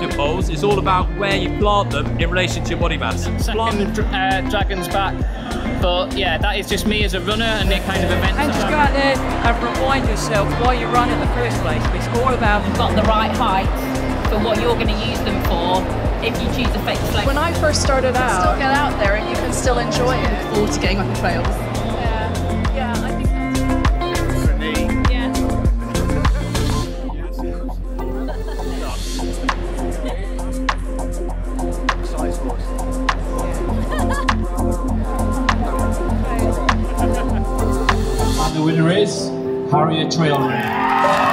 target poles. It's all about where you plant them in relation to your body mass. Second Dragon's Back. But yeah, that is just me as a runner and the kind of events. And just go out there and remind yourself why you run in the first place. It's all about got the right height for what you're going to use them for if you choose a fake flex. When I first started out, still get out there and you can still enjoy it. Look forward to getting on the trails. Yeah, I think that's For me. Yeah. And the winner is Harrier Trail Running.